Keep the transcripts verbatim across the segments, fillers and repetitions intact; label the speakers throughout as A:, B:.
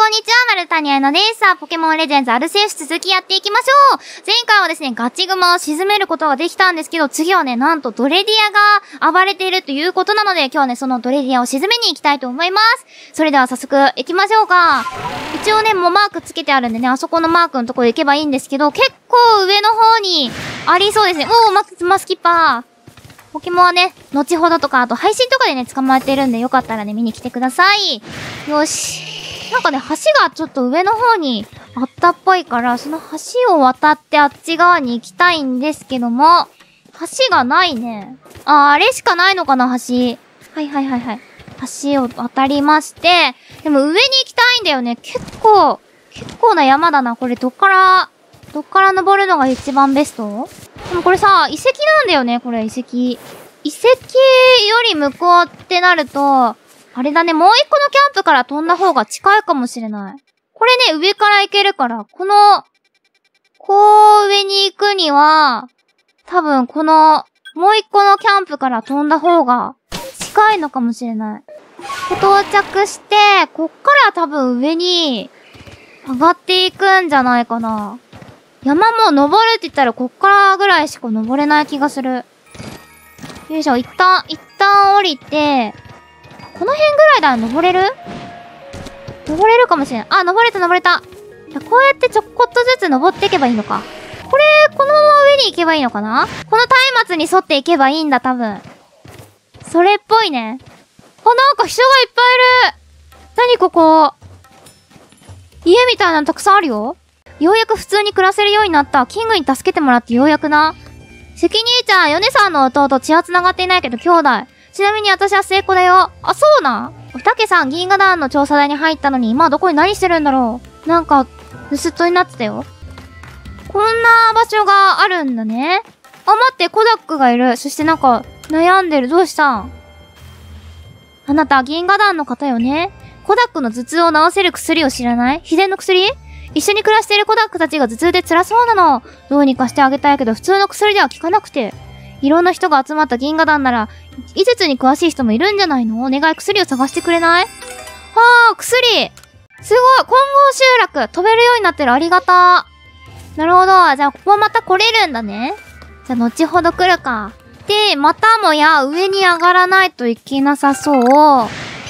A: んにちは、マルタニアのです。さあ、ポケモンレジェンズアルセウス続きやっていきましょう。前回はですね、ガチグマを沈めることができたんですけど、次はね、なんとドレディアが暴れているということなので、今日はね、そのドレディアを沈めに行きたいと思います。それでは早速行きましょうか。一応ね、もうマークつけてあるんでね、あそこのマークのところ行けばいいんですけど、結構上の方にありそうですね。おー、マス、マスキッパー。ポケモンはね、後ほどとか、あと配信とかでね、捕まえてるんで、よかったらね、見に来てください。よし。なんかね、橋がちょっと上の方にあったっぽいから、その橋を渡ってあっち側に行きたいんですけども、橋がないね。あー、あれしかないのかな、橋。はいはいはいはい。橋を渡りまして、でも上に行きたいんだよね。結構、結構な山だな。これどっから、どっから登るのが一番ベスト？でもこれさ、遺跡なんだよね、これ遺跡。遺跡より向こうってなると、あれだね、もう一個のキャンプから飛んだ方が近いかもしれない。これね、上から行けるから、この、こう上に行くには、多分この、もう一個のキャンプから飛んだ方が近いのかもしれない。到着して、こっから多分上に上がっていくんじゃないかな。山も登るって言ったらこっからぐらいしか登れない気がする。よいしょ、一旦、一旦降りて、この辺ぐらいだ、登れる？登れるかもしれん。あ、登れた登れた。じゃ、こうやってちょこっとずつ登っていけばいいのか。これ、このまま上に行けばいいのかな？この松明に沿っていけばいいんだ、多分。それっぽいね。あ、なんか人がいっぱいいる。なにここ。家みたいなのたくさんあるよ。ようやく普通に暮らせるようになった。キングに助けてもらってようやくな。関兄ちゃん、ヨネさんの弟、血は繋がっていないけど兄弟。ちなみに私は末っ子だよ。あ、そうなん？おたけさん、銀河団の調査隊に入ったのに、今はどこに何してるんだろう。なんか、盗っ人になってたよ。こんな場所があるんだね。あ、待って、コダックがいる。そしてなんか、悩んでる。どうしたん？あなた、銀河団の方よね。コダックの頭痛を治せる薬を知らない？秘伝の薬？一緒に暮らしているコダックたちが頭痛で辛そうなの。どうにかしてあげたいけど、普通の薬では効かなくて。いろんな人が集まった銀河団なら、医術に詳しい人もいるんじゃないの？お願い、薬を探してくれない？はあ、薬！すごい！混合集落飛べるようになってる。ありがた。なるほど。じゃあ、ここはまた来れるんだね。じゃあ、後ほど来るか。で、またもや上に上がらないといけなさそう。うお、危ない。あ、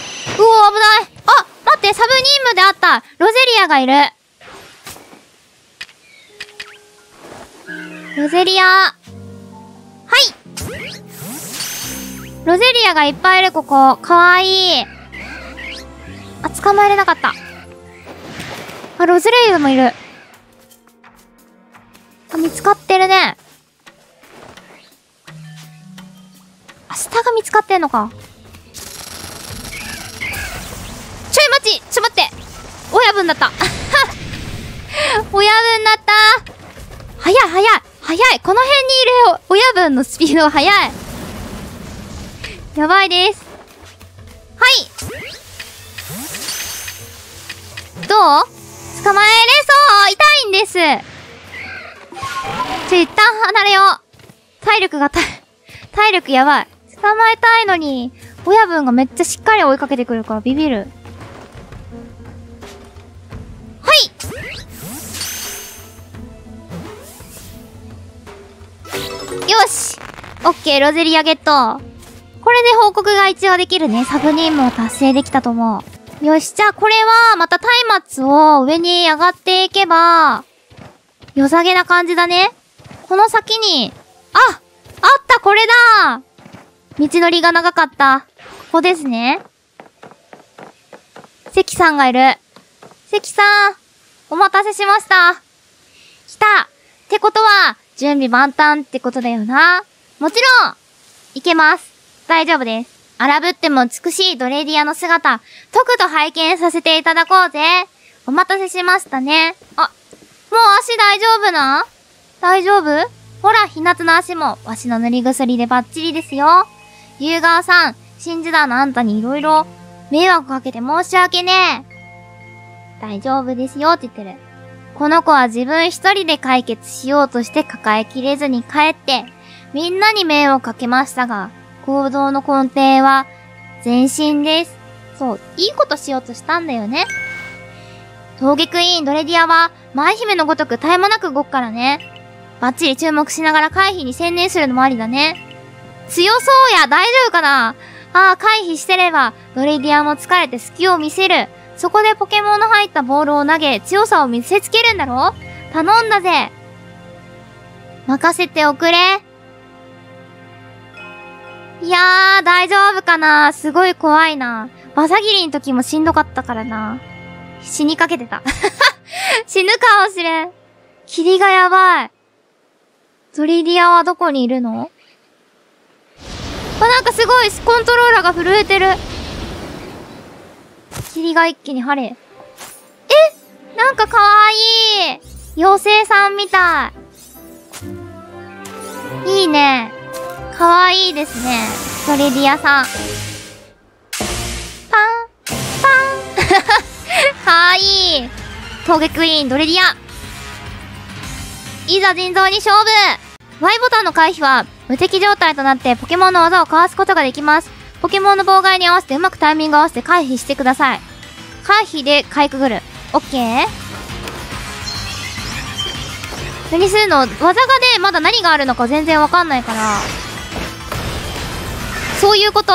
A: 待って、サブ任務であった。ロゼリアがいる。ロゼリア。はい。ロゼリアがいっぱいいる、ここ。かわいい。あ、捕まえれなかった。あ、ロゼリアもいる。あ、見つかってるね。あ、下が見つかってんのか。ちょい待ちちょ待って親分だった親分だった早い早い早いこの辺にいる親分のスピード速いやばいです。はいどう？捕まえれそう痛いんです。ちょ、一旦離れよう。体力がた、体力やばい。捕まえたいのに、親分がめっちゃしっかり追いかけてくるからビビる。はいよしオッケーロゼリアゲット。これで報告が一応できるね。サブ任務を達成できたと思う。よし、じゃあこれはまた松明を上に上がっていけば、良さげな感じだね。この先に、ああったこれだ道のりが長かった。ここですね。関さんがいる。関さん、お待たせしました。来たってことは、準備万端ってことだよな。もちろん、いけます。大丈夫です。荒ぶっても美しいドレディアの姿、とくと拝見させていただこうぜ。お待たせしましたね。あ、もう足大丈夫な？大丈夫？ほら、ひなつの足も、わしの塗り薬でバッチリですよ。ゆうがわさん、信じだのあんたにいろいろ迷惑かけて申し訳ねえ。大丈夫ですよって言ってる。この子は自分一人で解決しようとして抱えきれずに帰って、みんなに迷惑かけましたが、行動の根底は前進です。そう、いいことしようとしたんだよね。 峠クイーンドレディアは、舞姫のごとく絶え間なく動くからね。バッチリ注目しながら回避に専念するのもありだね。強そうや、大丈夫かな。ああ、回避してれば、ドレディアも疲れて隙を見せる。そこでポケモンの入ったボールを投げ、強さを見せつけるんだろ。頼んだぜ。任せておくれ。いやー、大丈夫かな。すごい怖いな。バサギリの時もしんどかったからな。死にかけてた。死ぬかもしれん。霧がやばい。ドレディアはどこにいるの？あ、なんかすごい、コントローラーが震えてる。霧が一気に晴れ。え？なんかかわいい。妖精さんみたい。いいね。かわいいですね。ドレディアさん。パン、パン。かわいい。峠クイーン、ドレディア。いざ人造に勝負。 Y ボタンの回避は、無敵状態となってポケモンの技をかわすことができます。ポケモンの妨害に合わせてうまくタイミングを合わせて回避してください。回避でかいくぐる。オッケー。何するの？技がね、まだ何があるのか全然わかんないから。そういうこと？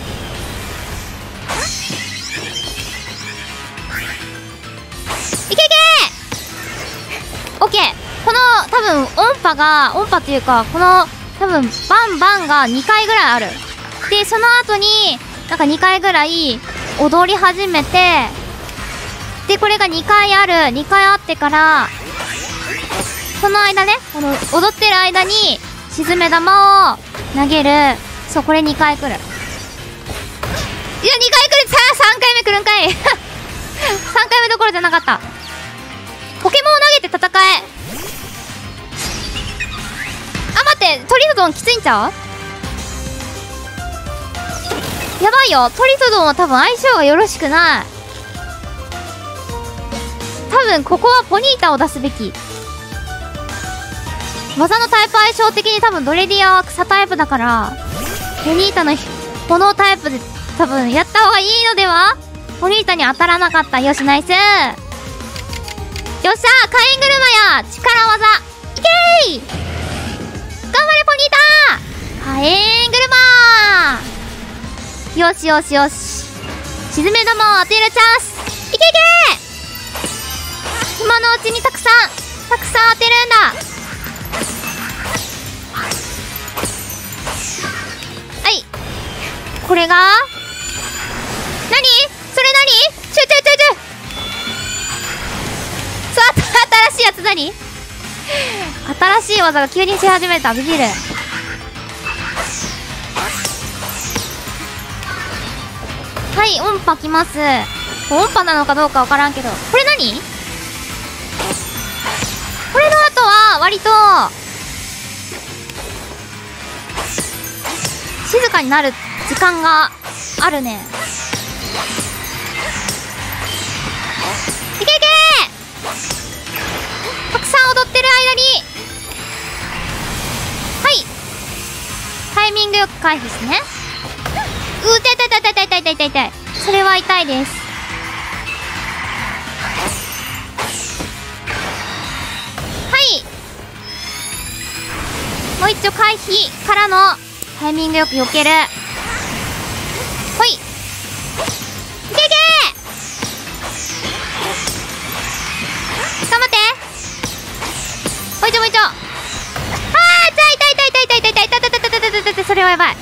A: いけいけー！オッケー。この、多分、音波が、音波っていうか、この、多分、バンバンがにかいぐらいある。で、その後に、なんかにかいぐらい、踊り始めて、で、これがにかいある。にかいあってから、その間ね、この、踊ってる間に、沈め玉を投げる。そう、これにかい来る。いや、にかい来るさあ、さんかいめ来るんかい。さんかいめどころじゃなかった。ポケモンを投げて戦え。あ、待って、トリトドンきついんちゃう？やばいよ。トリトドンは多分相性がよろしくない。多分ここはポニータを出すべき。技のタイプ相性的に多分ドレディアは草タイプだから、ポニータの炎タイプで多分やった方がいいのでは？ポニータに当たらなかった。よし、ナイス。よっしゃー、火炎車や力技いけーい。頑張れポニーター。火炎車。よしよしよし。沈め玉を当てるチャンス。いけいけー。今のうちにたくさんたくさん当てるんだ。はい、これが何？それ何？ちょいちょいちょいちょい。そう、新しいやつ何？新しい技が急にし始めた。ビビる。はい、音波きます。音波なのかどうかわからんけど、これ何？これの後は割と静かになる時間があるね。いけいけー。たくさん踊ってる間に、はい、タイミングよく回避してね。うー、痛い痛い痛い痛い痛い痛い痛い痛い。それは痛いです。はい、もう一丁回避からのタイミングよく避ける。ほい、いけいけー。頑張って。もう一丁もう一丁。あー、痛い痛い痛い痛い痛い痛い痛い痛い痛い痛い痛い痛い痛い痛い。それはやばい。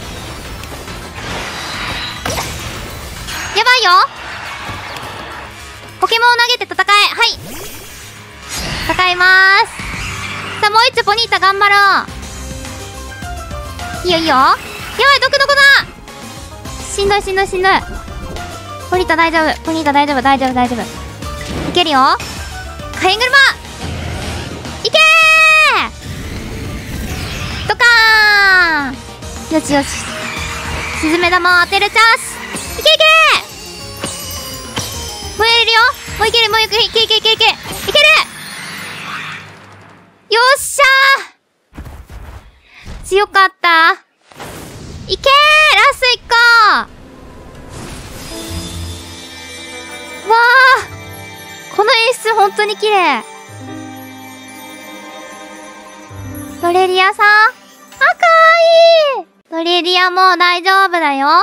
A: やばいよ。ポケモンを投げて戦え。はい、戦いまーす。さあ、もう一丁ポニータ頑張ろう。いいよいいよ。やばい、毒毒だ。しんどいしんどいしんどい。ポニータ大丈夫。ポニータ大丈夫大丈夫大丈夫。いけるよ。火炎車いけー。ドカーン。よしよし。スズメ玉を当てるチャンス。いけいけー。もうやれるよ。もういけるもういけるいけいけいけいけいける。よっしゃー。強かった。いけー。ラストいっこー。わー、この演ほんとに綺麗。ドレディアさん。あ、かわいい。ドレディアもう大丈夫だよ。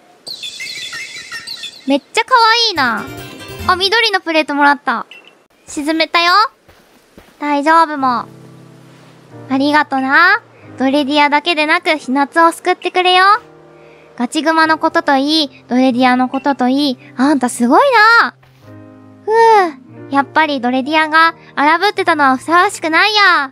A: めっちゃかわいいな。あ、緑のプレートもらった。沈めたよ。大丈夫も。ありがとな。ドレディアだけでなく、ひなつを救ってくれよ。ガチグマのことといい、ドレディアのことといい、あんたすごいな。ふぅ、やっぱりドレディアが荒ぶってたのはふさわしくないや。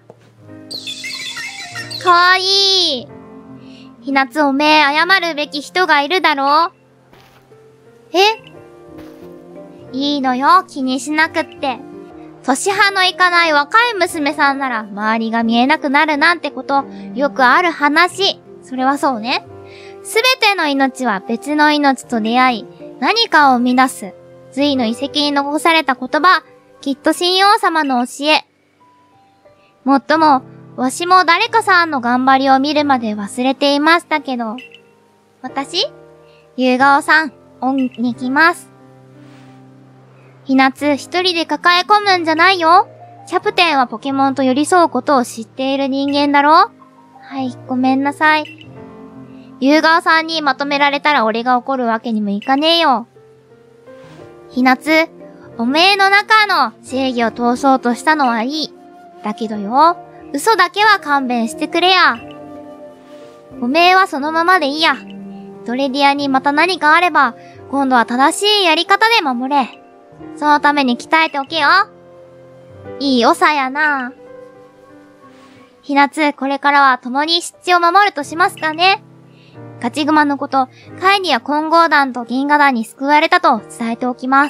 A: かわいい。ひなつおめえ謝るべき人がいるだろう。え？いいのよ、気にしなくって。年派のいかない若い娘さんなら周りが見えなくなるなんてことよくある話。それはそうね。すべての命は別の命と出会い、何かを生み出す。隋の遺跡に残された言葉、きっと神王様の教え。もっとも、わしも誰かさんの頑張りを見るまで忘れていましたけど。私？ゆうがおさん、恩に来ます。ひなつ一人で抱え込むんじゃないよ。キャプテンはポケモンと寄り添うことを知っている人間だろ？はい、ごめんなさい。ゆうがおさんにまとめられたら俺が怒るわけにもいかねえよ。ひなつ、おめえの中の正義を通そうとしたのはいい。だけどよ、嘘だけは勘弁してくれや。おめえはそのままでいいや。ドレディアにまた何かあれば、今度は正しいやり方で守れ。そのために鍛えておけよ。いい長やな。ひなつ、これからは共に湿地を守るとしますかね。ガチグマのこと、カイニや混合団と銀河団に救われたと伝えておきます。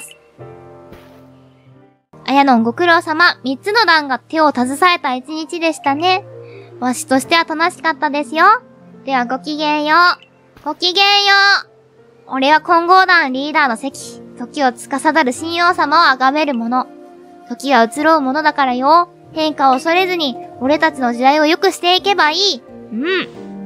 A: あやのんご苦労様、三つの団が手を携えた一日でしたね。わしとしては楽しかったですよ。ではごきげんよう。ごきげんよう。俺は混合団リーダーの関。時を司る神王様を崇める者。時は移ろうものだからよ。変化を恐れずに、俺たちの時代を良くしていけばいい。うん。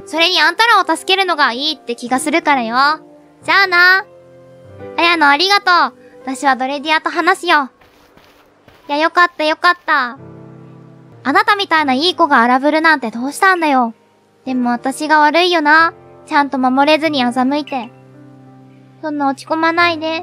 A: それにあんたらを助けるのがいいって気がするからよ。じゃあな。あやのありがとう。私はドレディアと話すよ。いや、よかったよかった。あなたみたいないい子が荒ぶるなんてどうしたんだよ。でも私が悪いよな。ちゃんと守れずに欺いて。そんな落ち込まないで。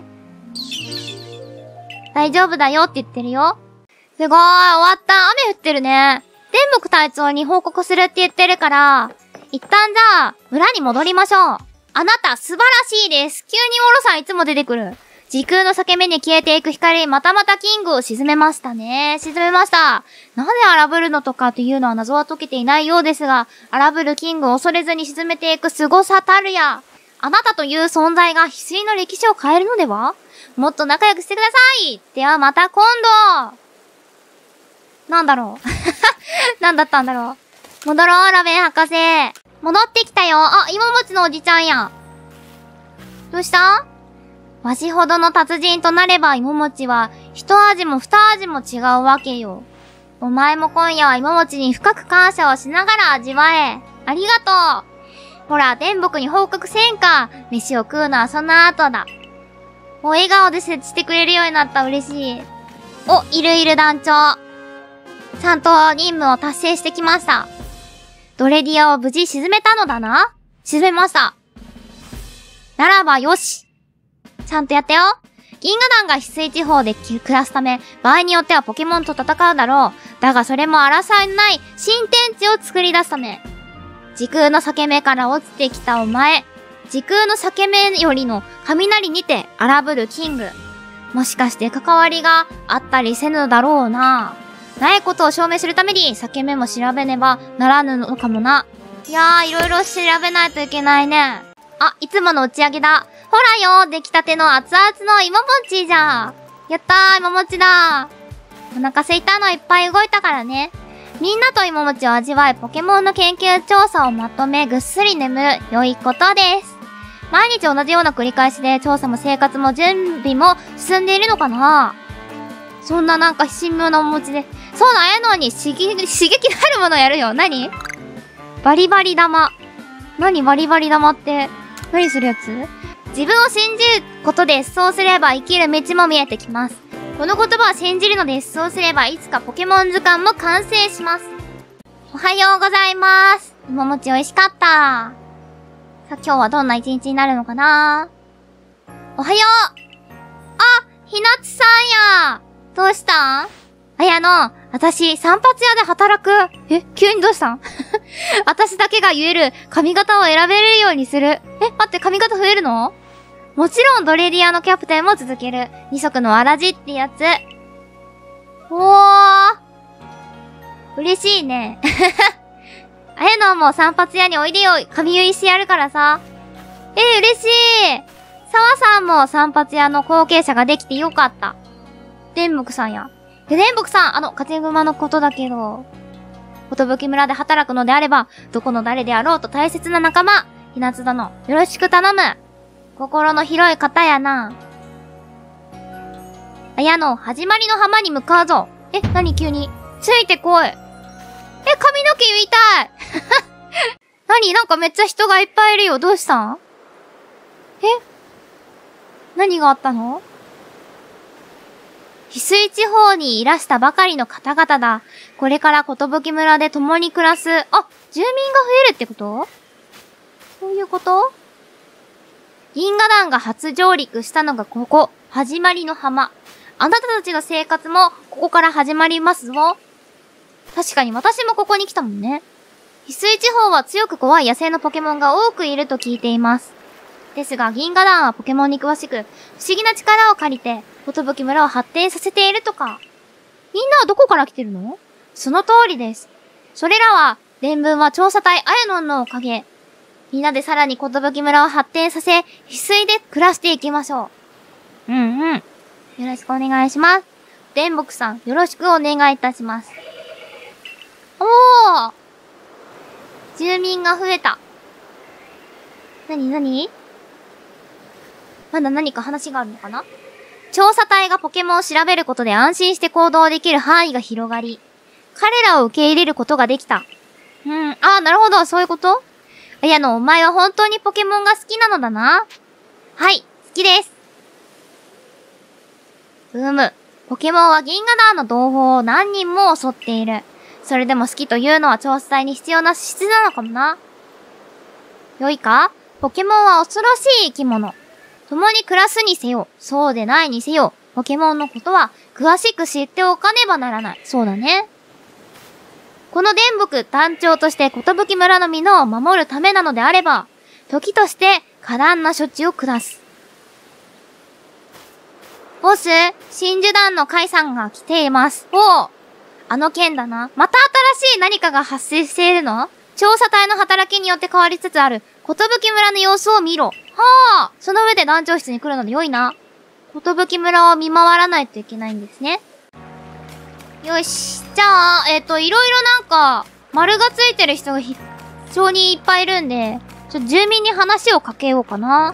A: 大丈夫だよって言ってるよ。すごーい、終わった。雨降ってるね。天木隊長に報告するって言ってるから、一旦じゃあ、村に戻りましょう。あなた素晴らしいです。急にモロさんいつも出てくる。時空の裂け目に消えていく光、またまたキングを沈めましたね。沈めました。なぜ荒ぶるのとかというのは謎は解けていないようですが、荒ぶるキングを恐れずに沈めていく凄さたるや。あなたという存在が翡翠の歴史を変えるのでは？もっと仲良くしてください。ではまた今度。なんだろうなんだったんだろう。戻ろう、ラベン博士。戻ってきたよ。あ、芋餅のおじちゃんや。どうした？わしほどの達人となれば芋餅は一味も二味も違うわけよ。お前も今夜は芋餅に深く感謝をしながら味わえ。ありがとう。ほら、天木に報告せんか。飯を食うのはその後だ。もう笑顔で接してくれるようになった。嬉しい。お、いるいる団長。ちゃんと任務を達成してきました。ドレディアを無事沈めたのだな。沈めました。ならばよし。ちゃんとやったよ。銀河団が翡翠地方で暮らすため、場合によってはポケモンと戦うだろう。だがそれも争いのない新天地を作り出すため。時空の裂け目から落ちてきたお前。時空の裂け目よりの雷にて荒ぶるキング。もしかして関わりがあったりせぬだろうな。ないことを証明するために裂け目も調べねばならぬのかもな。いやー、いろいろ調べないといけないね。あ、いつもの打ち上げだ。ほらよ、出来たての熱々の芋餅じゃん。やったー、芋餅だ。お腹空いたのいっぱい動いたからね。みんなと芋餅を味わい、ポケモンの研究調査をまとめ、ぐっすり眠る、良いことです。毎日同じような繰り返しで、調査も生活も準備も進んでいるのかな？そんななんか神妙なお餅で。そうなんやのに刺激、刺激なるものやるよ。何？バリバリ玉。何バリバリ玉って、何するやつ？自分を信じることです。そうすれば生きる道も見えてきます。 この言葉を信じるのです。そうすればいつかポケモン図鑑も完成します。おはようございます。芋餅美味しかった。さあ、今日はどんな一日になるのかな？おはよう！あ、ひなつさんや！どうしたん？あやの、私、散髪屋で働く。え、急にどうしたん？私だけが言える髪型を選べれるようにする。え、待って、髪型増えるの？もちろんドレディアのキャプテンも続ける。二足のわらじってやつ。おー。嬉しいね。あやのも散髪屋においでよ。髪結いしてやるからさ。えー、嬉しい。さわさんも散髪屋の後継者ができてよかった。天木さんや。で、天木さん、あの、勝ち馬のことだけど、ことぶき村で働くのであれば、どこの誰であろうと大切な仲間、ひなつ殿、よろしく頼む。心の広い方やな。あやの、始まりの浜に向かうぞ。え、なに急に。ついてこい。え、髪の毛結いたい。なになんかめっちゃ人がいっぱいいるよ。どうしたん？え？何があったの？翡翠地方にいらしたばかりの方々だ。これからことぶき村で共に暮らす。あ、住民が増えるってこと？そういうこと？銀河団が初上陸したのがここ、始まりの浜。あなたたちの生活もここから始まりますぞ。確かに私もここに来たもんね。翡翠地方は強く怖い野生のポケモンが多くいると聞いています。ですが銀河団はポケモンに詳しく、不思議な力を借りて、ことぶき村を発展させているとか。みんなはどこから来てるの？その通りです。それらは、伝聞は調査隊あやのんのおかげ。みんなでさらにことぶき村を発展させ、翡翠で暮らしていきましょう。うんうん。よろしくお願いします。伝木さん、よろしくお願いいたします。おー！住民が増えた。なになに？まだ何か話があるのかな？調査隊がポケモンを調べることで安心して行動できる範囲が広がり、彼らを受け入れることができた。うん、ああ、なるほど、そういうこと？いやの、お前は本当にポケモンが好きなのだな。はい、好きです。うーむ、ポケモンは銀河団の同胞を何人も襲っている。それでも好きというのは調査隊に必要な資質なのかもな。よいか？ポケモンは恐ろしい生き物。共に暮らすにせよ、そうでないにせよ、ポケモンのことは詳しく知っておかねばならない。そうだね。この伝木団長としてことぶき村の民を守るためなのであれば、時として過断な処置を下す。ボス、真珠団の海さんが来ています。おう、あの件だな。また新しい何かが発生しているの？調査隊の働きによって変わりつつある、ことぶき村の様子を見ろ。はあ、その上で団長室に来るので良いな。ことぶき村を見回らないといけないんですね。よし。じゃあ、えっと、いろいろなんか、丸がついてる人が非常にいっぱいいるんで、ちょっと住民に話をかけようかな。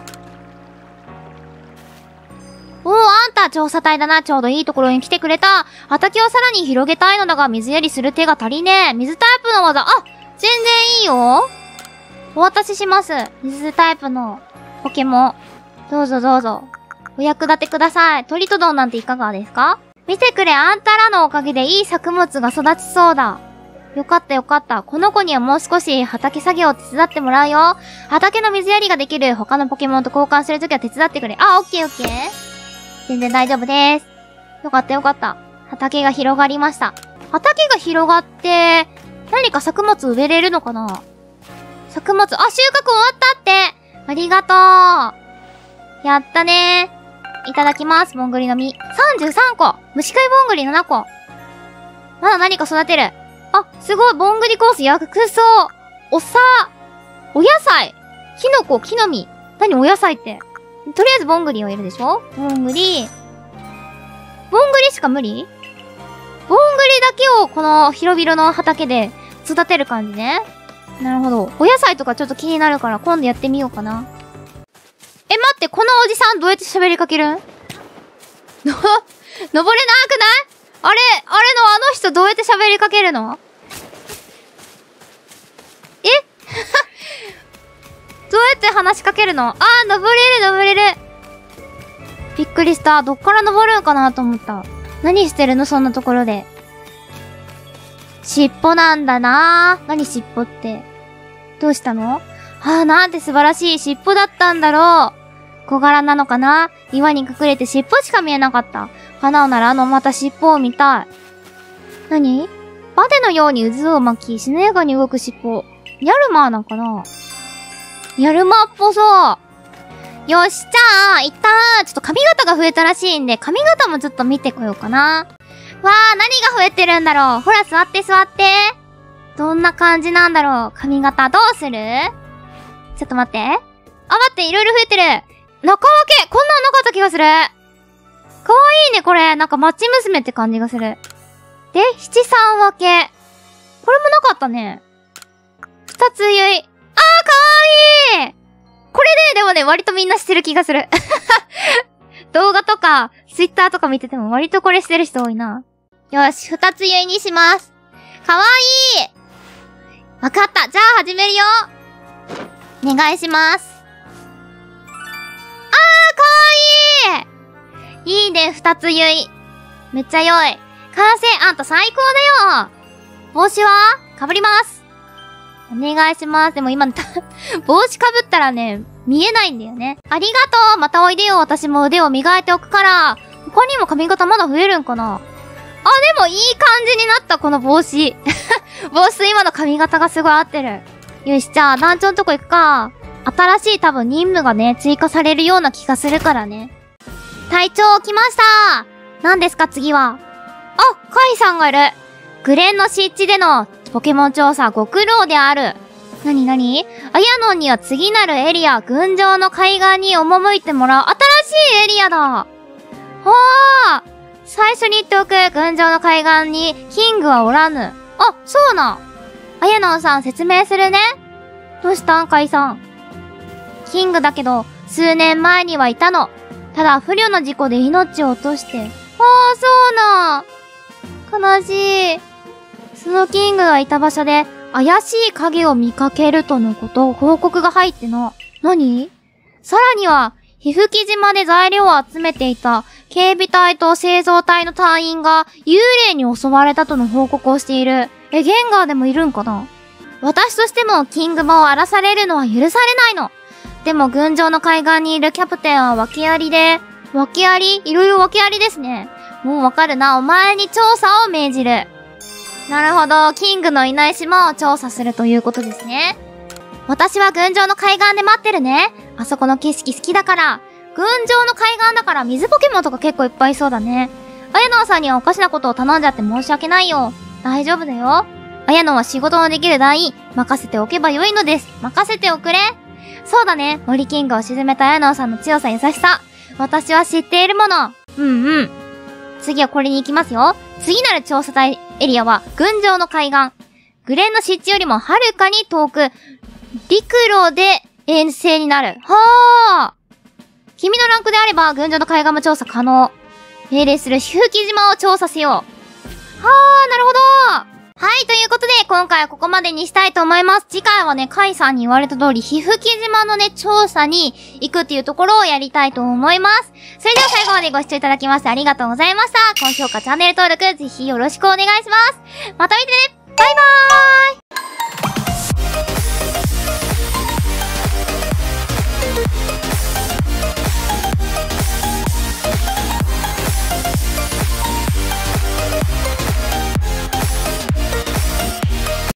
A: おー、あんた調査隊だな。ちょうどいいところに来てくれた。畑をさらに広げたいのだが、水やりする手が足りねえ。水タイプの技、あ、全然いいよ。お渡しします。水タイプのポケモン。どうぞどうぞ。お役立てください。トリトドンなんていかがですか？見てくれ、あんたらのおかげでいい作物が育ちそうだ。よかったよかった。この子にはもう少し畑作業を手伝ってもらうよ。畑の水やりができる他のポケモンと交換するときは手伝ってくれ。あ、オッケーオッケー。全然大丈夫です。よかったよかった。畑が広がりました。畑が広がって、何か作物植えれるのかな？作物、あ、収穫終わったって。ありがとう。やったねー。いただきます。ボングリの実。さんじゅうさんこ。虫飼いボングリななこ。まだ何か育てる。あ、すごい。ボングリコース薬草。おさ。お野菜。キノコ、木の実。何お野菜って。とりあえずボングリを入れるでしょ？ボングリ。ボングリしか無理？ボングリだけをこの広々の畑で育てる感じね。なるほど。お野菜とかちょっと気になるから今度やってみようかな。え、待って、このおじさんどうやって喋りかけるん？の、登れなくない？あれ、あれのあの人どうやって喋りかけるの？えどうやって話しかけるの？あー、登れる登れる。びっくりした。どっから登るんかなと思った。 何してるのそんなところで。尻尾なんだなぁ。何尻尾って。どうしたの？はあ、なんて素晴らしい尻尾だったんだろう。小柄なのかな？岩に隠れて尻尾しか見えなかった。花をならあのまた尻尾を見たい。何？バテのように渦を巻き、しなやかに動く尻尾。ニャルマーなんかな？ニャルマーっぽそう。よし、じゃあ、一旦、ちょっと髪型が増えたらしいんで、髪型もちょっと見てこようかな。わあ、何が増えてるんだろう。ほら、座って座って。どんな感じなんだろう。髪型どうする？ちょっと待って。あ、待って、いろいろ増えてる。中分けこんなんなかった気がする。かわいいね、これ。なんか、マッチ娘って感じがする。で、七三分け。これもなかったね。二つゆい。あー、かわいい！これで、でもね、割とみんなしてる気がする。動画とか、ツイッターとか見てても割とこれしてる人多いな。よし、二つゆいにします。かわいい！わかった。じゃあ始めるよ。お願いします。あー、かわいい！いいね、二つゆい。めっちゃ良い。完成、あんた最高だよ。帽子は被ります。お願いします。でも今、帽子被ったらね、見えないんだよね。ありがとう。またおいでよ。私も腕を磨いておくから。他にも髪型まだ増えるんかな？あ、でもいい感じになった、この帽子。帽子と今の髪型がすごい合ってる。よし、じゃあ、団長のとこ行くか。新しい多分任務がね、追加されるような気がするからね。隊長来ました。何ですか、次は。あ、カイさんがいる。グレンの湿地でのポケモン調査ご苦労である。なになに？アヤノンには次なるエリア、群青の海岸に赴いてもらう新しいエリアだ。はあ、最初に言っておく。群青の海岸にキングはおらぬ。あ、そうな。アヤノンさん説明するね。どうしたん、カイさん。キングだけど、数年前にはいたの。ただ不慮の事故で命を落として。ああ、そうな。悲しい。そのキングがいた場所で怪しい影を見かけるとのこと、報告が入ってな。何？さらには、ひふき島で材料を集めていた警備隊と製造隊の隊員が幽霊に襲われたとの報告をしている。え、ゲンガーでもいるんかな？私としてもキング場を荒らされるのは許されないの。でも群青の海岸にいるキャプテンは訳ありで、訳あり？いろいろ訳ありですね。もうわかるな。お前に調査を命じる。なるほど。キングのいない島を調査するということですね。私は群青の海岸で待ってるね。あそこの景色好きだから。群青の海岸だから水ポケモンとか結構いっぱいいそうだね。アヤノンさんにはおかしなことを頼んじゃって申し訳ないよ。大丈夫だよ。アヤノンは仕事のできる団員。任せておけばよいのです。任せておくれ。そうだね。森キングを沈めたアヤノンさんの強さ優しさ。私は知っているもの。うんうん。次はこれに行きますよ。次なる調査隊エリアは、群青の海岸。グレンの湿地よりもはるかに遠く、陸路で遠征になる。はぁ。君のランクであれば、群青の海岸も調査可能。命令するひふき島を調査せよ。はぁ、なるほど。はい、ということで、今回はここまでにしたいと思います。次回はね、カイさんに言われた通り、ひふき島のね、調査に行くっていうところをやりたいと思います。それでは最後までご視聴いただきましてありがとうございました。高評価、チャンネル登録、ぜひよろしくお願いします。また見てね。バイバーイ。